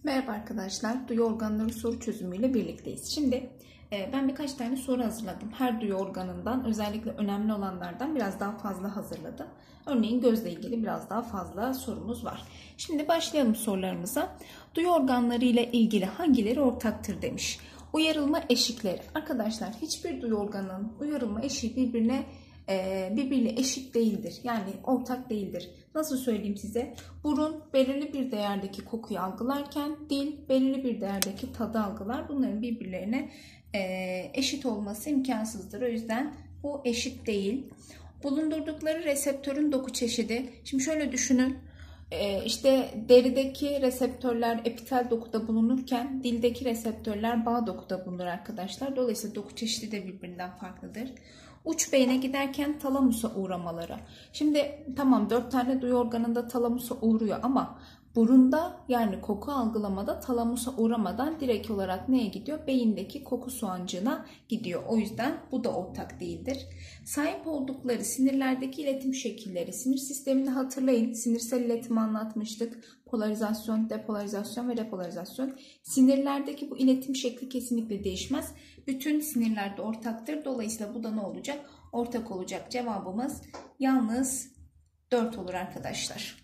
Merhaba arkadaşlar, duyu organları soru çözümüyle birlikteyiz. Şimdi ben birkaç tane soru hazırladım. Her duyu organından, özellikle önemli olanlardan biraz daha fazla hazırladım. Örneğin gözle ilgili biraz daha fazla sorumuz var. Şimdi başlayalım sorularımıza. Duyu organları ile ilgili hangileri ortaktır demiş. Uyarılma eşikleri. Arkadaşlar hiçbir duyu organının uyarılma eşiği birbiriyle eşit değildir. Yani ortak değildir. Nasıl söyleyeyim size? Burun belirli bir değerdeki kokuyu algılarken dil belirli bir değerdeki tadı algılar. Bunların birbirlerine eşit olması imkansızdır. O yüzden bu eşit değil. Bulundurdukları reseptörün doku çeşidi. Şimdi şöyle düşünün. İşte derideki reseptörler epitel dokuda bulunurken dildeki reseptörler bağ dokuda bulunur arkadaşlar. Dolayısıyla doku çeşidi de birbirinden farklıdır. Uç beyne giderken talamusa uğramaları. Şimdi tamam 4 tane duyu organında talamusa uğruyor ama burunda yani koku algılamada talamusa uğramadan direkt olarak neye gidiyor? Beyindeki koku soğancığına gidiyor. O yüzden bu da ortak değildir. Sahip oldukları sinirlerdeki iletim şekilleri. Sinir sistemini hatırlayın. Sinirsel iletimi anlatmıştık. Polarizasyon, depolarizasyon ve repolarizasyon. Sinirlerdeki bu iletim şekli kesinlikle değişmez. Bütün sinirlerde ortaktır. Dolayısıyla bu da ne olacak? Ortak olacak. Cevabımız yalnız 4 olur arkadaşlar.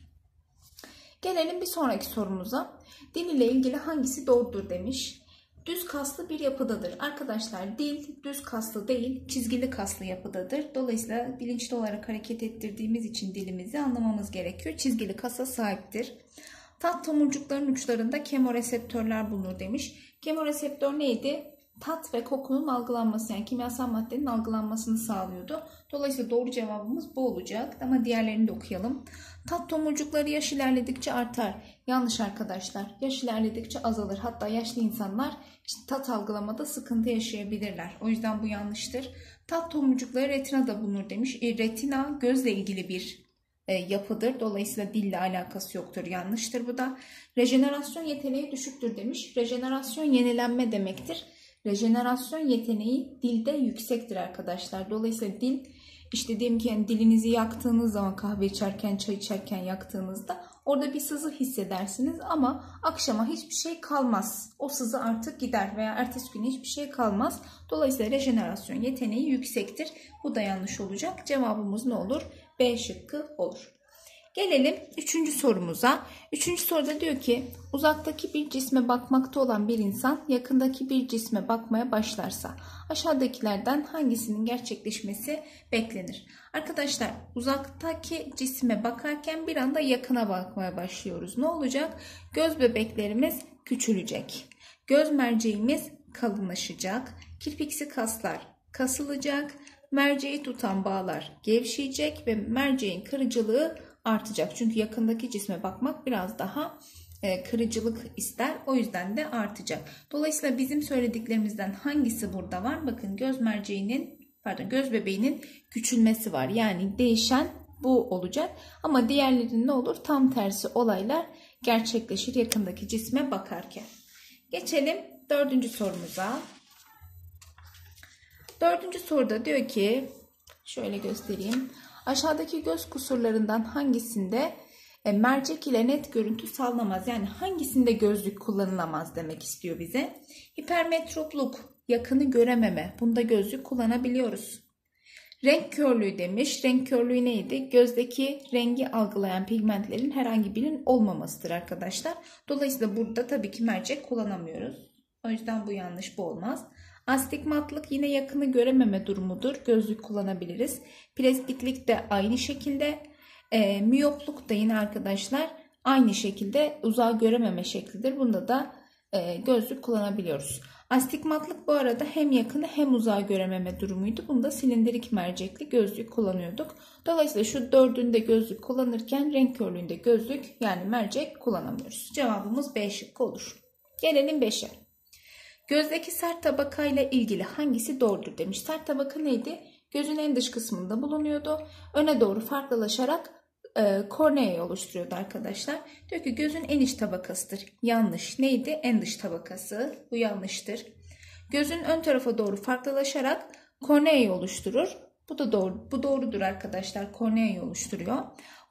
Gelelim bir sonraki sorumuza. Dil ile ilgili hangisi doğrudur demiş. Düz kaslı bir yapıdadır. Arkadaşlar dil düz kaslı değil, çizgili kaslı yapıdadır. Dolayısıyla bilinçli olarak hareket ettirdiğimiz için dilimizi anlamamız gerekiyor. Çizgili kasa sahiptir. Tat tomurcukların uçlarında kemoreseptörler bulunur demiş. Kemoreseptör neydi? Tat ve kokunun algılanması, yani kimyasal maddenin algılanmasını sağlıyordu. Dolayısıyla doğru cevabımız bu olacak. Ama diğerlerini de okuyalım. Tat tomurcukları yaş ilerledikçe artar. Yanlış arkadaşlar. Yaş ilerledikçe azalır. Hatta yaşlı insanlar işte tat algılamada sıkıntı yaşayabilirler. O yüzden bu yanlıştır. Tat tomurcukları retinada bulunur demiş. Retina gözle ilgili bir yapıdır. Dolayısıyla dille alakası yoktur. Yanlıştır bu da. Rejenerasyon yeteneği düşüktür demiş. Rejenerasyon yenilenme demektir. Rejenerasyon yeteneği dilde yüksektir arkadaşlar. Dolayısıyla dil işte diyelim ki yani dilinizi yaktığınız zaman kahve içerken, çay içerken yaktığınızda orada bir sızı hissedersiniz ama akşama hiçbir şey kalmaz. O sızı artık gider veya ertesi gün hiçbir şey kalmaz. Dolayısıyla rejenerasyon yeteneği yüksektir. Bu da yanlış olacak. Cevabımız ne olur? B şıkkı olur. Gelelim 3. sorumuza. 3. soruda diyor ki uzaktaki bir cisme bakmakta olan bir insan yakındaki bir cisme bakmaya başlarsa aşağıdakilerden hangisinin gerçekleşmesi beklenir? Arkadaşlar uzaktaki cisme bakarken bir anda yakına bakmaya başlıyoruz. Ne olacak? Göz bebeklerimiz küçülecek. Göz merceğimiz kalınlaşacak. Kirpiksi kaslar kasılacak. Merceği tutan bağlar gevşeyecek ve merceğin kırıcılığı artacak. Çünkü yakındaki cisme bakmak biraz daha kırıcılık ister. O yüzden de artacak. Dolayısıyla bizim söylediklerimizden hangisi burada var? Bakın göz bebeğinin küçülmesi var. Yani değişen bu olacak. Ama diğerlerinin ne olur? Tam tersi olaylar gerçekleşir yakındaki cisme bakarken. Geçelim 4. sorumuza. 4. soruda diyor ki şöyle göstereyim. Aşağıdaki göz kusurlarından hangisinde mercek ile net görüntü sağlanamaz? Yani hangisinde gözlük kullanılamaz demek istiyor bize. Hipermetropluk, yakını görememe. Bunda gözlük kullanabiliyoruz. Renk körlüğü demiş. Renk körlüğü neydi? Gözdeki rengi algılayan pigmentlerin herhangi birinin olmamasıdır arkadaşlar. Dolayısıyla burada tabii ki mercek kullanamıyoruz. O yüzden bu yanlış, bu olmaz. Astigmatlık yine yakını görememe durumudur. Gözlük kullanabiliriz. Presbitlik de aynı şekilde. Miyopluk da yine arkadaşlar aynı şekilde uzağı görememe şeklidir. Bunda da gözlük kullanabiliyoruz. Astigmatlık bu arada hem yakını hem uzağı görememe durumuydu. Bunda silindirik mercekli gözlük kullanıyorduk. Dolayısıyla şu 4'ünde gözlük kullanırken renk körlüğünde gözlük yani mercek kullanamıyoruz. Cevabımız B şıkkı olur. Gelelim 5'e. Gözdeki sert tabakayla ilgili hangisi doğrudur demiş. Sert tabaka neydi? Gözün en dış kısmında bulunuyordu. Öne doğru farklılaşarak korneayı oluşturuyordu arkadaşlar. Diyor ki gözün en iç tabakasıdır. Yanlış. Neydi? En dış tabakası. Bu yanlıştır. Gözün ön tarafa doğru farklılaşarak korneayı oluşturur. Bu da doğru. Bu doğrudur arkadaşlar. Korneayı oluşturuyor.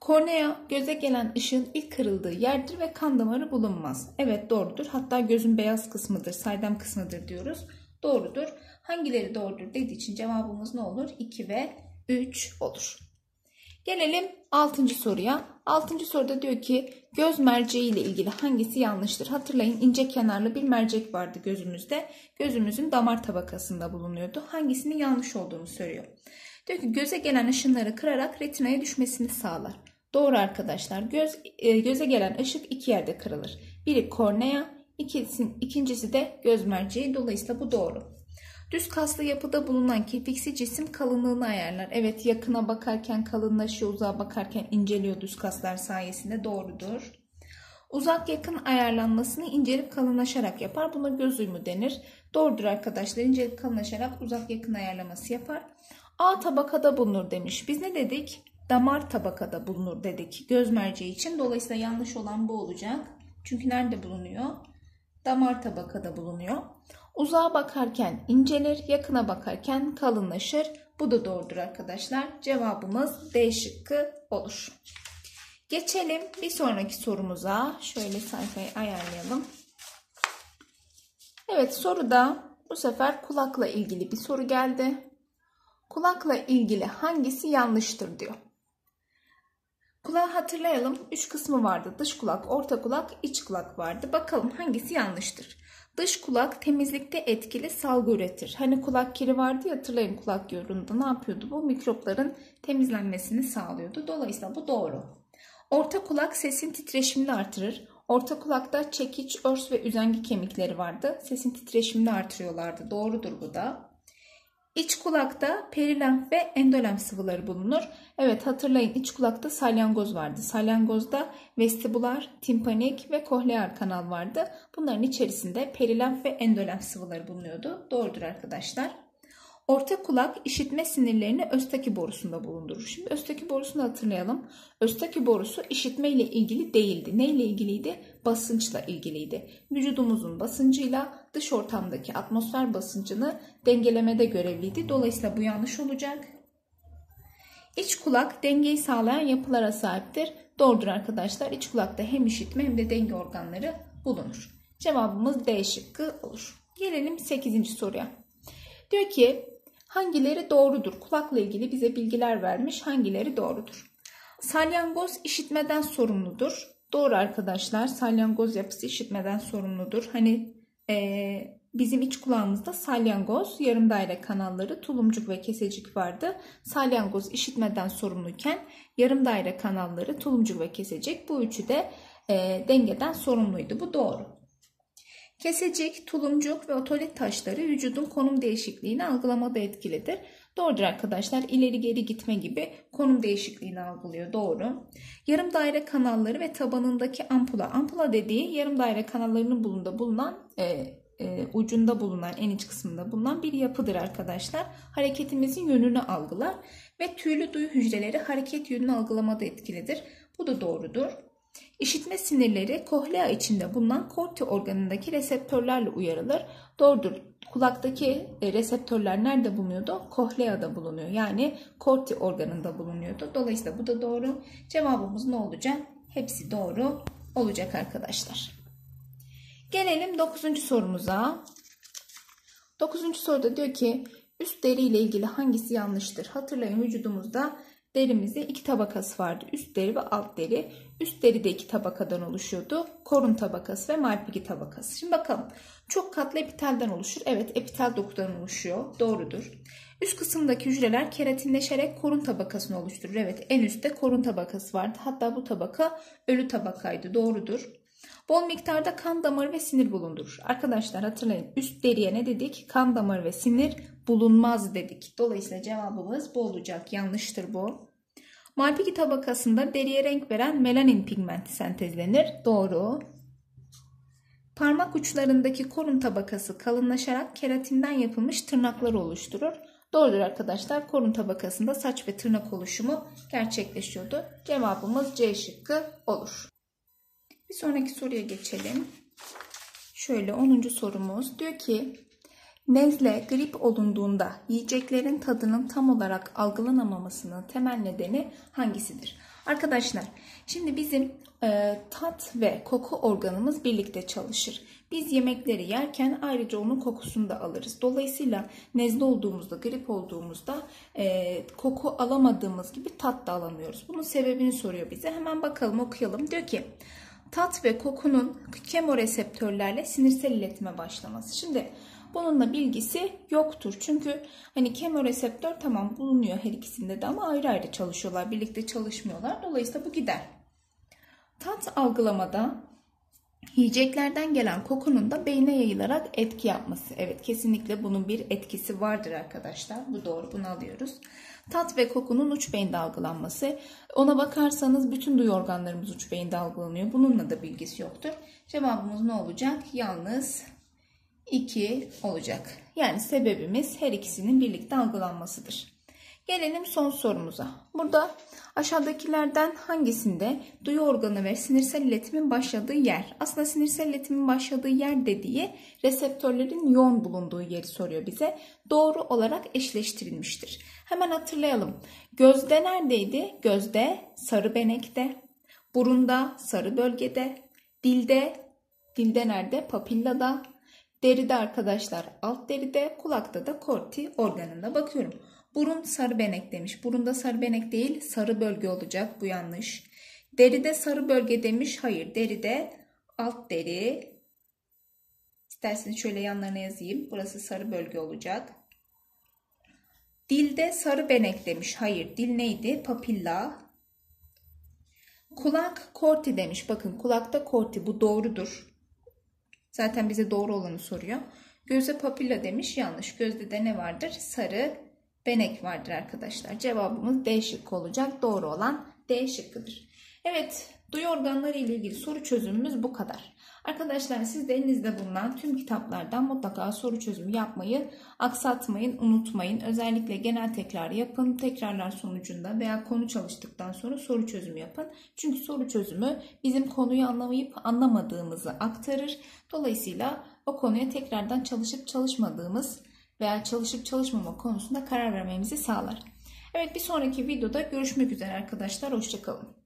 Kornea göze gelen ışığın ilk kırıldığı yerdir ve kan damarı bulunmaz. Evet, doğrudur. Hatta gözün beyaz kısmıdır, saydam kısmıdır diyoruz. Doğrudur. Hangileri doğrudur dediği için cevabımız ne olur? 2 ve 3 olur. Gelelim 6. soruya. 6. soruda diyor ki göz merceği ile ilgili hangisi yanlıştır? Hatırlayın, ince kenarlı bir mercek vardı gözümüzde. Gözümüzün damar tabakasında bulunuyordu. Hangisinin yanlış olduğunu söylüyor. Diyor ki göze gelen ışınları kırarak retinaya düşmesini sağlar. Doğru arkadaşlar. Göze gelen ışık iki yerde kırılır. Biri kornea, ikincisi de göz merceği. Dolayısıyla bu doğru. Düz kaslı yapıda bulunan kirpiksi cisim kalınlığını ayarlar. Evet, yakına bakarken kalınlaşıyor, uzağa bakarken inceliyor düz kaslar sayesinde. Doğrudur. Uzak yakın ayarlanmasını incelip kalınlaşarak yapar. Buna göz uyumu denir. Doğrudur arkadaşlar. İncelip kalınlaşarak uzak yakın ayarlaması yapar. A tabakada bulunur demiş. Biz ne dedik? Damar tabakada bulunur dedik göz merceği için. Dolayısıyla yanlış olan bu olacak. Çünkü nerede bulunuyor? Damar tabakada bulunuyor. Uzağa bakarken incelir, yakına bakarken kalınlaşır. Bu da doğrudur arkadaşlar. Cevabımız D şıkkı olur. Geçelim bir sonraki sorumuza. Şöyle sayfayı ayarlayalım. Evet, soruda bu sefer kulakla ilgili bir soru geldi. Kulakla ilgili hangisi yanlıştır diyor. Kulağı hatırlayalım. 3 kısmı vardı. Dış kulak, orta kulak, iç kulak vardı. Bakalım hangisi yanlıştır? Dış kulak temizlikte etkili salgı üretir. Hani kulak kiri vardı ya, hatırlayın, kulak yorunda ne yapıyordu? Bu mikropların temizlenmesini sağlıyordu. Dolayısıyla bu doğru. Orta kulak sesin titreşimini artırır. Orta kulakta çekiç, örs ve üzengi kemikleri vardı. Sesin titreşimini artırıyorlardı. Doğrudur bu da. İç kulakta perilenf ve endolenf sıvıları bulunur. Evet, hatırlayın, iç kulakta salyangoz vardı. Salyangozda vestibular, timpanik ve kohlear kanal vardı. Bunların içerisinde perilenf ve endolenf sıvıları bulunuyordu. Doğrudur arkadaşlar. Orta kulak işitme sinirlerini östaki borusunda bulundurur. Şimdi östaki borusunu hatırlayalım. Östaki borusu işitme ile ilgili değildi. Ne ile ilgiliydi? Basınçla ilgiliydi. Vücudumuzun basıncıyla dış ortamdaki atmosfer basıncını dengelemede görevliydi. Dolayısıyla bu yanlış olacak. İç kulak dengeyi sağlayan yapılara sahiptir. Doğrudur arkadaşlar. İç kulakta hem işitme hem de denge organları bulunur. Cevabımız D şıkkı olur. Gelelim 8. soruya. Diyor ki hangileri doğrudur? Kulakla ilgili bize bilgiler vermiş. Hangileri doğrudur? Salyangoz işitmeden sorumludur. Doğru arkadaşlar. Salyangoz yapısı işitmeden sorumludur. Hani bizim iç kulağımızda salyangoz, yarım daire kanalları, tulumcuk ve kesecik vardı. Salyangoz işitmeden sorumluyken yarım daire kanalları, tulumcuk ve kesecik, bu üçü de dengeden sorumluydu. Bu doğru. Kesecik, tulumcuk ve otolit taşları vücudun konum değişikliğini algılamada etkilidir. Doğrudur arkadaşlar. İleri geri gitme gibi konum değişikliğini algılıyor. Doğru. Yarım daire kanalları ve tabanındaki ampula. Ampula dediği yarım daire kanallarının ucunda bulunan, en iç kısmında bulunan bir yapıdır arkadaşlar. Hareketimizin yönünü algılar ve tüylü duyu hücreleri hareket yönünü algılamada etkilidir. Bu da doğrudur. İşitme sinirleri kohlea içinde bulunan korti organındaki reseptörlerle uyarılır. Doğrudur. Kulaktaki reseptörler nerede bulunuyordu? Kohleada bulunuyor. Yani korti organında bulunuyordu. Dolayısıyla bu da doğru. Cevabımız ne olacak? Hepsi doğru olacak arkadaşlar. Gelelim 9. sorumuza. 9. soruda diyor ki üst deri ile ilgili hangisi yanlıştır? Hatırlayın, vücudumuzda derimizde iki tabakası vardı. Üst deri ve alt deri. Üst deri de iki tabakadan oluşuyordu. Korun tabakası ve Malpighi tabakası. Şimdi bakalım. Çok katlı epitalden oluşur. Evet, epitel dokudan oluşuyor. Doğrudur. Üst kısımdaki hücreler keratinleşerek korun tabakasını oluşturur. Evet, en üstte korun tabakası vardı. Hatta bu tabaka ölü tabakaydı. Doğrudur. Bol miktarda kan damarı ve sinir bulundurur. Arkadaşlar hatırlayın, üst deriye ne dedik? Kan damarı ve sinir bulunmaz dedik. Dolayısıyla cevabımız bu olacak. Yanlıştır bu. Malpighi tabakasında deriye renk veren melanin pigmenti sentezlenir. Doğru. Parmak uçlarındaki korun tabakası kalınlaşarak keratinden yapılmış tırnakları oluşturur. Doğrudur arkadaşlar. Korun tabakasında saç ve tırnak oluşumu gerçekleşiyordu. Cevabımız C şıkkı olur. Bir sonraki soruya geçelim. Şöyle 10. sorumuz diyor ki nezle, grip olunduğunda yiyeceklerin tadının tam olarak algılanamamasının temel nedeni hangisidir? Arkadaşlar şimdi bizim tat ve koku organımız birlikte çalışır. Biz yemekleri yerken ayrıca onun kokusunu da alırız. Dolayısıyla nezle olduğumuzda, grip olduğumuzda koku alamadığımız gibi tat da alamıyoruz. Bunun sebebini soruyor bize. Hemen bakalım, okuyalım. Diyor ki tat ve kokunun kemoreseptörlerle sinirsel iletime başlaması. Şimdi bununla bilgisi yoktur. Çünkü hani kemoreseptör tamam bulunuyor her ikisinde de ama ayrı ayrı çalışıyorlar. Birlikte çalışmıyorlar. Dolayısıyla bu gider. Tat algılamada yiyeceklerden gelen kokunun da beyne yayılarak etki yapması. Evet, kesinlikle bunun bir etkisi vardır arkadaşlar. Bu doğru, bunu alıyoruz. Tat ve kokunun uç beyinde algılanması. Ona bakarsanız bütün duyu organlarımız uç beyinde algılanıyor. Bununla da bilgisi yoktur. Cevabımız ne olacak? Yalnız 2 olacak. Yani sebebimiz her ikisinin birlikte algılanmasıdır. Gelelim son sorumuza. Burada aşağıdakilerden hangisinde duyu organı ve sinirsel iletimin başladığı yer? Aslında sinirsel iletimin başladığı yer dediği reseptörlerin yoğun bulunduğu yeri soruyor bize. Doğru olarak eşleştirilmiştir. Hemen hatırlayalım. Gözde neredeydi? Gözde sarı benekte, burunda sarı bölgede, dilde nerede? Papillada, deride arkadaşlar alt deride, kulakta da korti organında. Bakıyorum. Burun sarı benek demiş. Burunda sarı benek değil, sarı bölge olacak. Bu yanlış. Deride sarı bölge demiş. Hayır, deride alt deri. İsterseniz şöyle yanlarına yazayım. Burası sarı bölge olacak. Dilde sarı benek demiş. Hayır, dil neydi? Papilla. Kulak korti demiş. Bakın kulakta korti, bu doğrudur. Zaten bize doğru olanı soruyor. Göze papilla demiş. Yanlış. Gözde de ne vardır? Sarı benek vardır arkadaşlar. Cevabımız D şıkkı olacak. Doğru olan D şıkkıdır. Evet, duyu organları ile ilgili soru çözümümüz bu kadar. Arkadaşlar siz de elinizde bulunan tüm kitaplardan mutlaka soru çözümü yapmayı aksatmayın, unutmayın. Özellikle genel tekrar yapın. Tekrarlar sonucunda veya konu çalıştıktan sonra soru çözümü yapın. Çünkü soru çözümü bizim konuyu anlamayıp anlamadığımızı aktarır. Dolayısıyla o konuya tekrardan çalışıp çalışmadığımız veya çalışıp çalışmama konusunda karar vermemizi sağlar. Evet, bir sonraki videoda görüşmek üzere arkadaşlar. Hoşça kalın.